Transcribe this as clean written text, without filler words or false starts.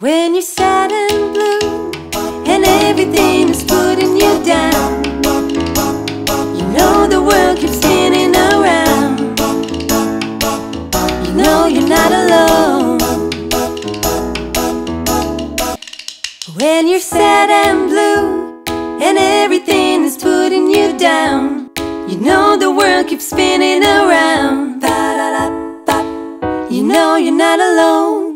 When you're sad and blue and everything is putting you down, you know the world keeps spinning around. You know you're not alone. When you're sad and blue and everything is putting you down, you know the world keeps spinning around. You know you're not alone.